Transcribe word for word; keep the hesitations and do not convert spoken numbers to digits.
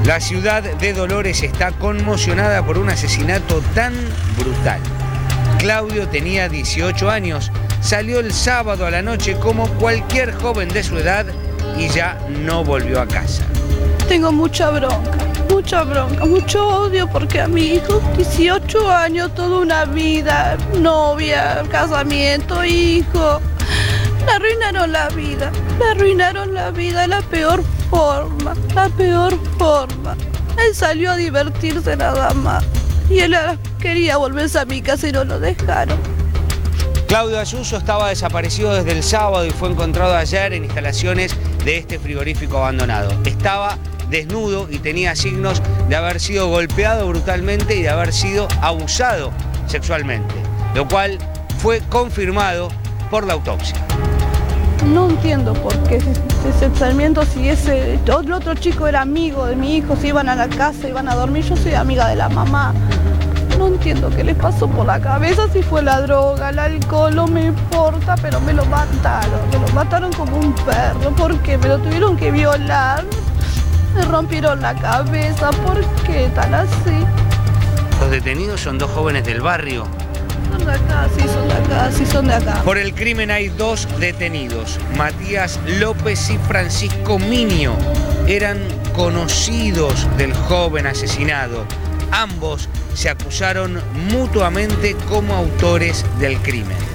La ciudad de Dolores está conmocionada por un asesinato tan brutal. Claudio tenía dieciocho años, salió el sábado a la noche como cualquier joven de su edad y ya no volvió a casa. Tengo mucha bronca, mucha bronca, mucho odio porque a mi hijo, dieciocho años, toda una vida, novia, casamiento, hijo, le arruinaron la vida, le arruinaron la vida de la peor forma, la peor forma. Él salió a divertirse nada más y él quería volverse a mi casa y no lo dejaron. Claudio Ayuso estaba desaparecido desde el sábado y fue encontrado ayer en instalaciones de este frigorífico abandonado. Estaba desnudo y tenía signos de haber sido golpeado brutalmente y de haber sido abusado sexualmente, lo cual fue confirmado por la autopsia. No entiendo por qué ese, ese tratamiento, si ese el otro chico era amigo de mi hijo, se iban a la casa, iban a dormir, yo soy amiga de la mamá. No entiendo qué les pasó por la cabeza, si fue la droga, el alcohol, no me importa, pero me lo mataron, me lo mataron como un perro, porque me lo tuvieron que violar, me rompieron la cabeza, ¿por qué tan así? Los detenidos son dos jóvenes del barrio. Son de acá, sí, son de acá, sí, son de acá. Por el crimen hay dos detenidos, Matías López y Francisco Minio. Eran conocidos del joven asesinado. Ambos se acusaron mutuamente como autores del crimen.